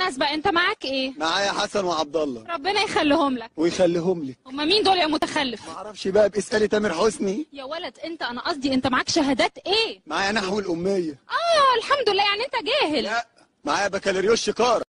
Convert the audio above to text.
ناس بقى، انت معاك ايه؟ معايا حسن وعبد الله. ربنا يخليهم لك. ويخليهم لك. هما مين دول يا متخلف؟ معرفش بقى، باسالي تامر حسني. يا ولد انت، انا قصدي انت معاك شهادات ايه؟ معايا نحو الاميه. الحمد لله، يعني انت جاهل. لا، معايا بكالوريوس شكاره.